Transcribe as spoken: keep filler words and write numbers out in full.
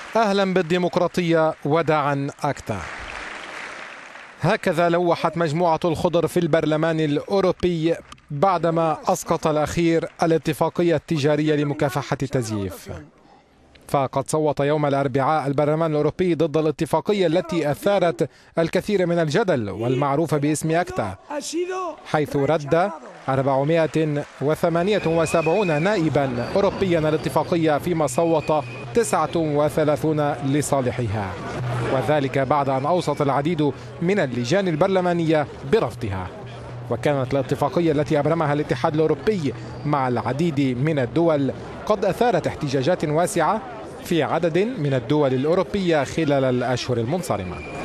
أهلا بالديمقراطية وداعا أكتا. هكذا لوحت مجموعة الخضر في البرلمان الأوروبي بعدما أسقط الأخير الاتفاقية التجارية لمكافحة التزييف. فقد صوت يوم الأربعاء البرلمان الأوروبي ضد الاتفاقية التي أثارت الكثير من الجدل والمعروفة باسم أكتا، حيث رد أربعمائة وثمانية وسبعين نائبا أوروبيا الاتفاقية، فيما صوت تسعة وثلاثون لصالحها، وذلك بعد أن أوصت العديد من اللجان البرلمانية برفضها. وكانت الاتفاقية التي أبرمها الاتحاد الأوروبي مع العديد من الدول قد أثارت احتجاجات واسعة في عدد من الدول الأوروبية خلال الأشهر المنصرمة.